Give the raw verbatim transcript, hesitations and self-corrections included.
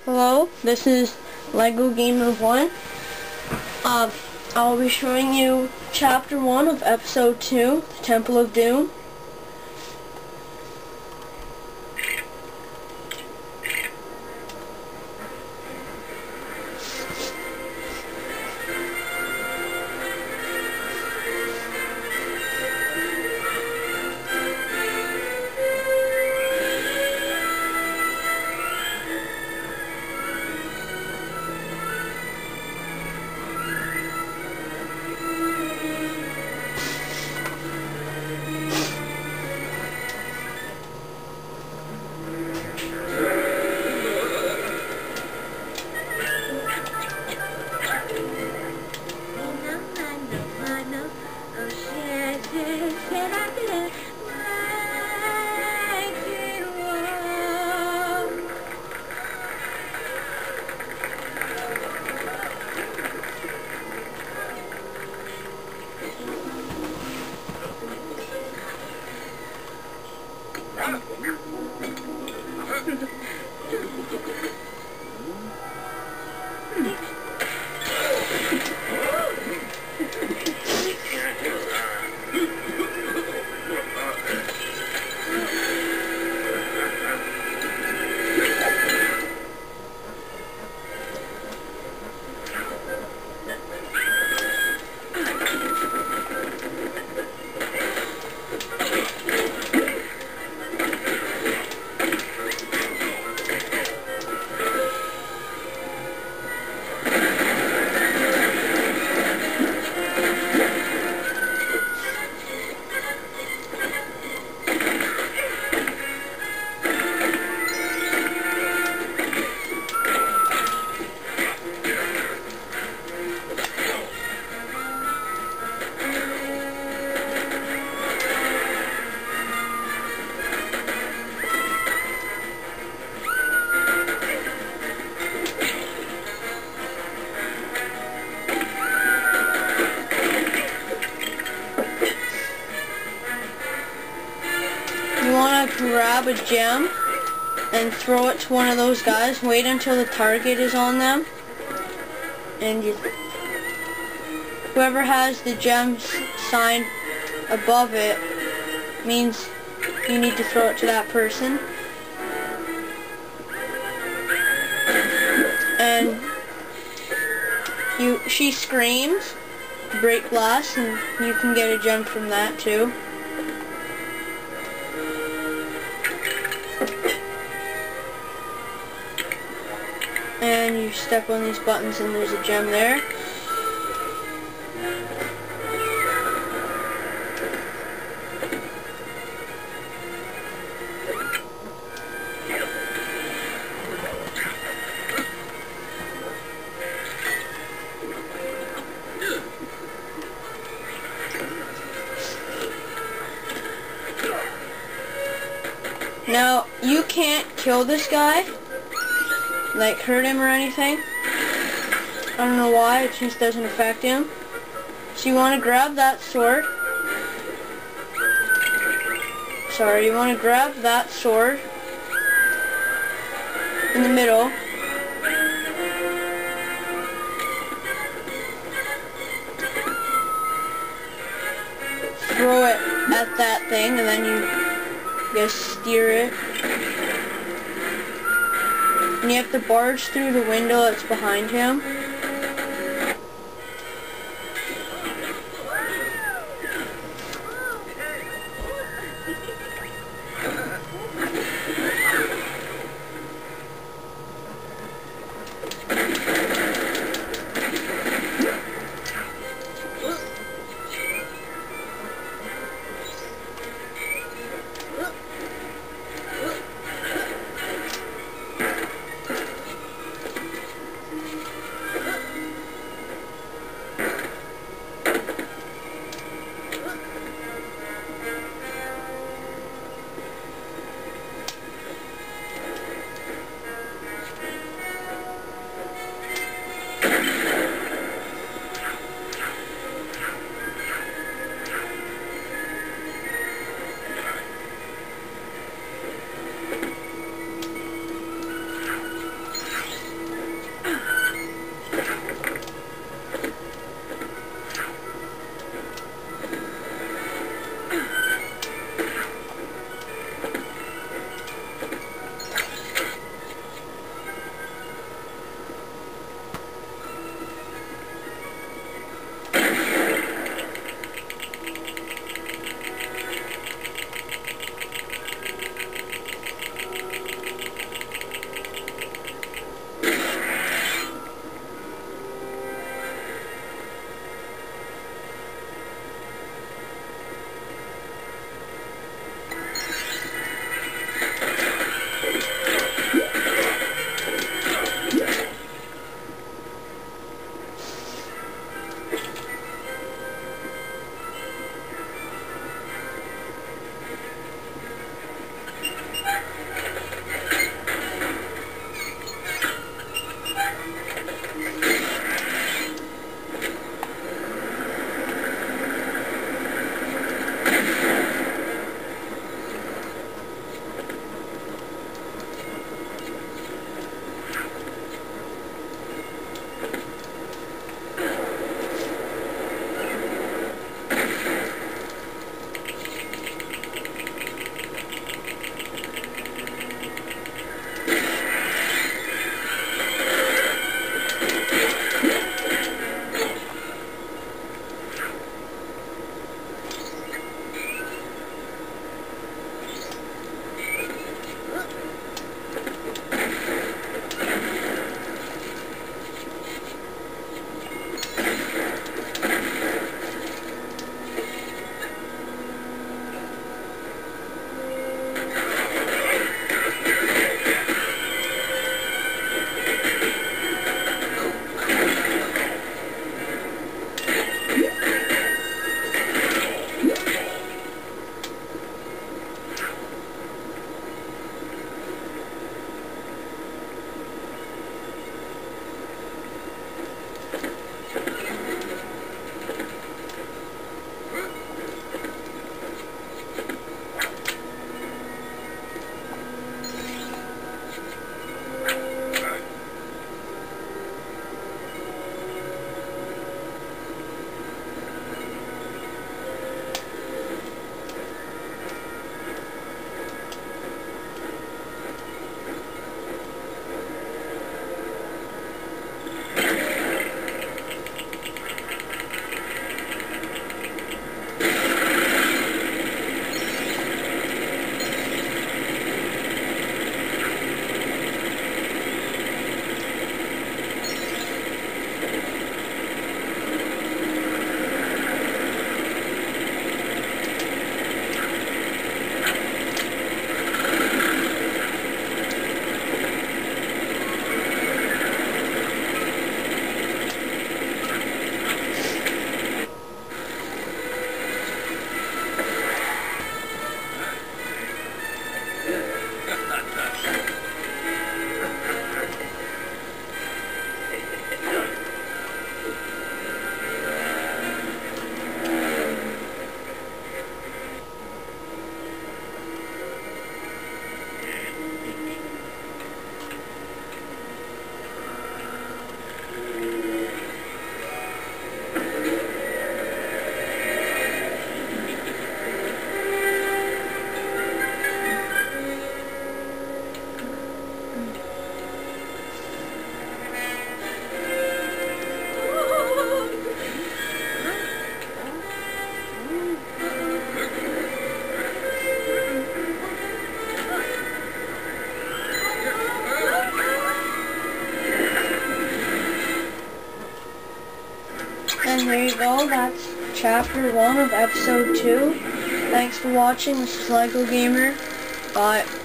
Hello, this is Lego Gamer one. Uh, I'll be showing you Chapter one of Episode two, The Temple of Doom. You want to grab a gem and throw it to one of those guys. Wait until the target is on them, and you, whoever has the gem sign above it means you need to throw it to that person. And you, she screams, break glass, and you can get a gem from that too. And you step on these buttons and there's a gem there. Now, you can't kill this guy, like hurt him or anything. I don't know why, it just doesn't affect him. So you want to grab that sword. Sorry, you want to grab that sword in the middle. Throw it at that thing, and then you just steer it. And you have to barge through the window that's behind him. And there you go, that's chapter one of episode two. Thanks for watching, this is Lego Gamer. Bye.